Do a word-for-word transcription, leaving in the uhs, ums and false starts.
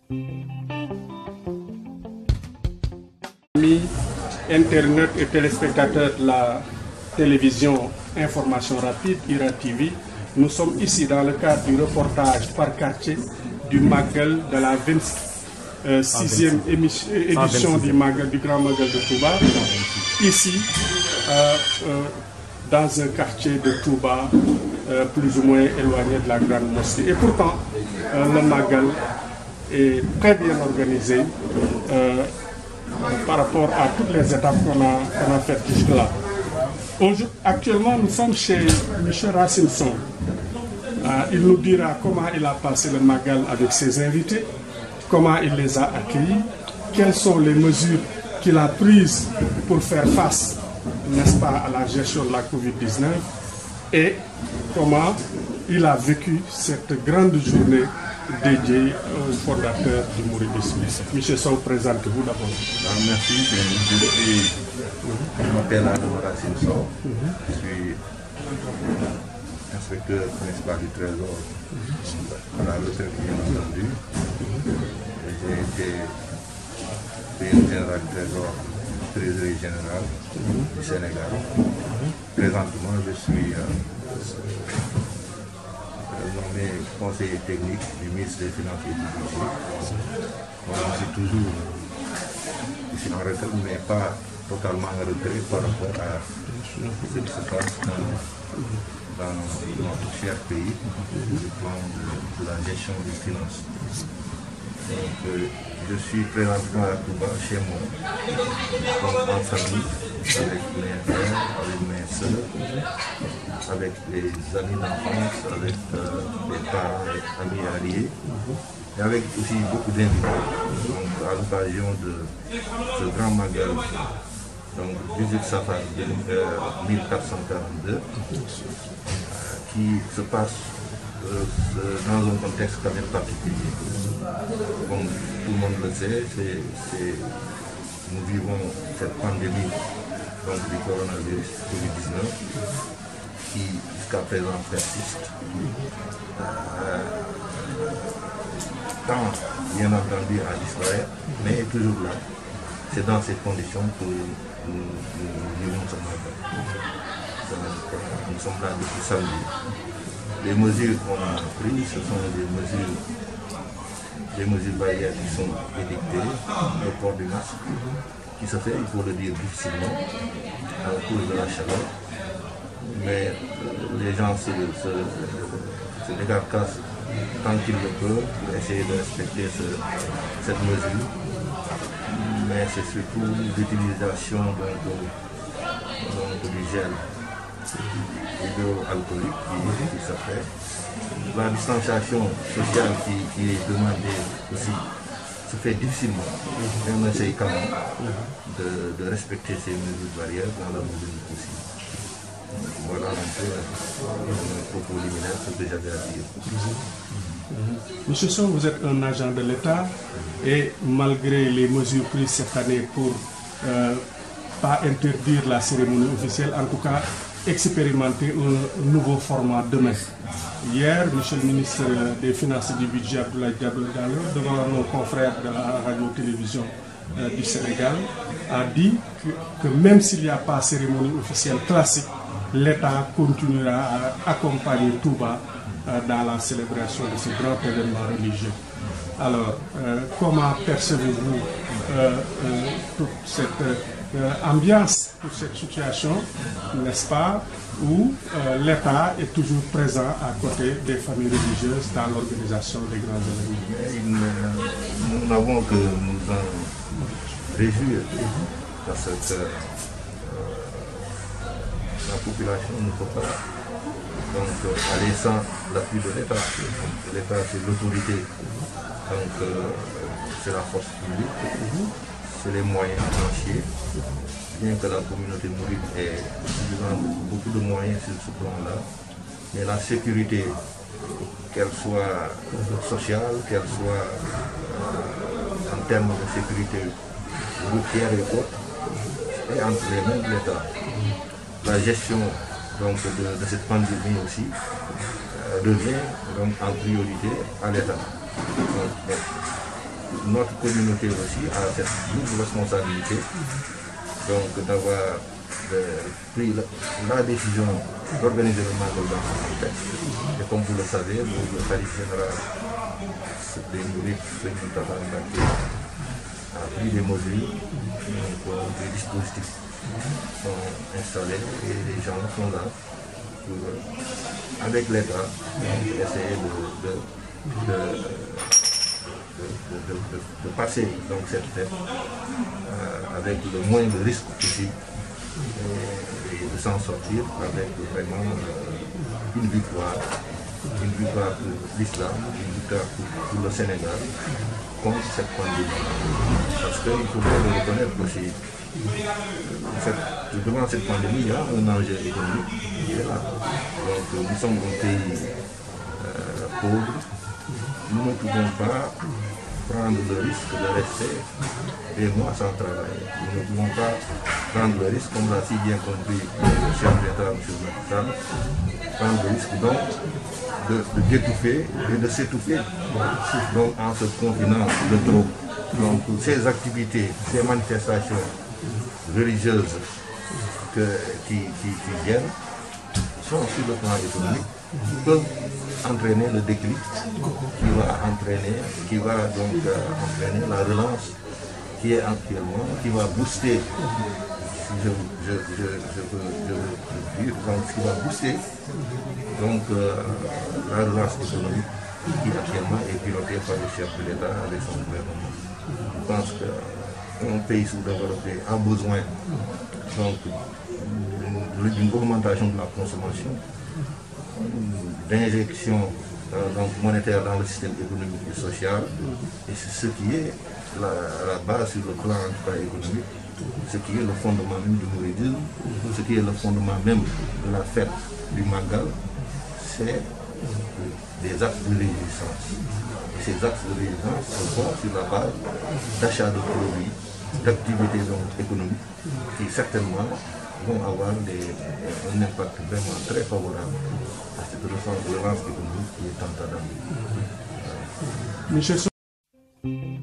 Amis internautes et téléspectateurs de la télévision Information Rapide, IRA T V, nous sommes ici dans le cadre du reportage par quartier du Magal de la vingt-sixième édition du, Magal, du Grand Magal de Touba, ici euh, euh, dans un quartier de Touba euh, plus ou moins éloigné de la Grande Mosquée. Et pourtant, euh, le Magal est très bien organisé euh, par rapport à toutes les étapes qu'on a, qu'on a faites jusque-là. Actuellement, nous sommes chez M. Racine-Son. Euh, il nous dira comment il a passé le Magal avec ses invités, comment il les a accueillis, quelles sont les mesures qu'il a prises pour faire face, n'est-ce pas, à la gestion de la Covid dix-neuf et comment il a vécu cette grande journée dédiée au fondateur du mouridisme. Monsieur Sow, présentez-vous d'abord. Merci, je, suis, je m'appelle Racine Sow, je suis inspecteur principal du Trésor à la retraite, bien entendu. J'ai été président général du Trésor, trésorier général du Sénégal. Présentement, je suis euh, nommé conseiller technique du ministre des Finances et du Budget. Je suis toujours ici en retraite, mais pas totalement en retraite par rapport à ce qui se passe dans, dans notre cher pays, le plan de, de la gestion des finances. Donc, euh, je suis présentement à Touba, chez moi, donc en famille, avec mes frères, avec mes soeurs, avec les amis d'enfance, avec euh, les parents, les amis alliés, et avec aussi beaucoup d'invités. Donc, à l'occasion de ce grand Magal, donc dix-huit Safar mille quatre cent quarante-deux, euh, qui se passe euh, dans un contexte quand même particulier. Comme tout le monde le sait, c'est, c'est, nous vivons cette pandémie donc, du coronavirus Covid dix-neuf qui jusqu'à présent persiste. Euh, tant bien entendu à Israël, mais est toujours là. C'est dans ces conditions que nous, nous, nous vivons ce matin. Nous sommes là depuis samedi. Les mesures qu'on a prises, ce sont des mesures, des mesures barrières qui sont édictées, le port du masque, qui se fait, il faut le dire difficilement, à cause de la chaleur. Mais les gens se, se, se décarcassent tant qu'ils le peuvent pour essayer de respecter ce, cette mesure. Mais c'est surtout l'utilisation donc, donc, du gel hydroalcoolique qui, qui se fait. La distanciation sociale qui, qui est demandée aussi se fait difficilement. Et on essaye quand même de, de respecter ces mesures barrières dans la mesure du possible. Voilà un peu un propos liminaire ce que j'avais à dire. Monsieur Sow, vous êtes un agent de l'État et malgré les mesures prises cette année pour euh, pas interdire la cérémonie officielle, en tout cas expérimenter un nouveau format demain. Hier, monsieur le ministre des Finances et du Budget, Abdoulaye Diallo, devant nos confrères de la radio-télévision euh, du Sénégal, a dit que, que même s'il n'y a pas de cérémonie officielle classique, l'État continuera à accompagner Touba euh, dans la célébration de ce grand événement religieux. Alors, euh, comment percevez-vous euh, euh, toute cette euh, ambiance, toute cette situation, n'est-ce pas, où euh, l'État est toujours présent à côté des familles religieuses dans l'organisation des grands événements? Nous n'avons que nous en réjouir parce que euh, la population ne peut pas donc, euh, aller sans l'appui de l'État. L'État, c'est l'autorité, donc euh, c'est la force publique, c'est les moyens financiers. Bien que la communauté mouride ait beaucoup de moyens sur ce plan-là, mais la sécurité, qu'elle soit sociale, qu'elle soit euh, en termes de sécurité routière et autres, est entre les mains de l'État. La gestion donc, de, de cette pandémie aussi euh, devient donc, en priorité à l'État. notre communauté aussi a cette double responsabilité, donc d'avoir euh, pris la, la décision d'organiser le Magal dans ce contexte. Et comme vous le savez, le khalife général des Mourides, Serigne Mountakha Mbacké, a pris des mesures, donc des dispositifs sont installés et les gens sont là pour, avec l'État, essayer de, de, de, de, de, de, de passer donc cette fête euh, avec le moins de risques possible et, et de s'en sortir avec vraiment euh, une victoire, une victoire pour l'islam, une victoire pour, pour le Sénégal contre cette pandémie. Parce qu'il faudrait le reconnaître aussi, cette, devant cette pandémie, il y a un enjeu économique qui est là. Donc nous sommes un pays euh, pauvre, nous ne pouvons pas prendre le risque de rester des mois sans travailler. Nous ne pouvons pas prendre le risque, comme l'a si bien compris le chef d'État, M. Macky, prendre le risque donc de, de d'étouffer et de s'étouffer donc, en se confinant de trop. Donc ces activités, ces manifestations religieuses que, qui, qui, qui viennent sont sur le plan économique, peuvent entraîner le déclic qui va entraîner, qui va donc euh, entraîner la relance qui est actuellement, qui va booster, je, je, je, je peux je dire, donc, qui va booster donc, euh, la relance économique qui actuellement est pilotée par le chef de l'État avec son gouvernement. Je pense qu'un pays sous-développé a besoin d'une augmentation de la consommation, d'injection euh, monétaire dans le système économique et social, et c'est ce qui est la, la base sur le plan en tout cas économique, ce qui est le fondement même du mouridisme, ce qui est le fondement même de la fête du Magal, c'est des actes de résistance. Et ces actes de résistance se font sur la base d'achat de produits, d'activités économiques qui certainement vont avoir des, un impact vraiment très favorable à cette relance économique qui est en train d'arriver. Monsieur